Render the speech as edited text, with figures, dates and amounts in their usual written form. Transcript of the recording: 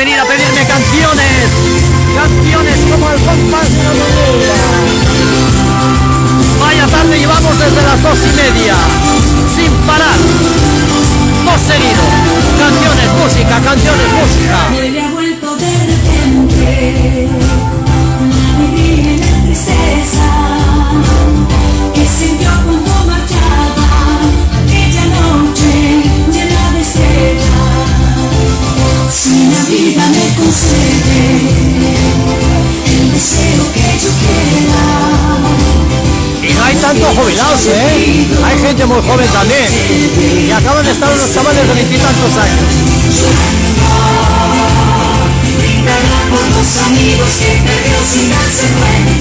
venir a pedirme canciones, canciones como el compás de una burbuja. Vaya tarde llevamos desde las 2:30, sin parar, dos seguidos, canciones, música, canciones, música. Hoy le ha vuelto de repente la alegría y la tristeza que sintió cuando marchaba aquella noche llena de estrellas. Si la vida me concede el deseo que yo quiera. Y no hay tantos jubilados, hay gente muy joven también, y acaban de estar unos chavales de 20 y tantos años. Brindará por los amigos que perdió sin darse cuenta.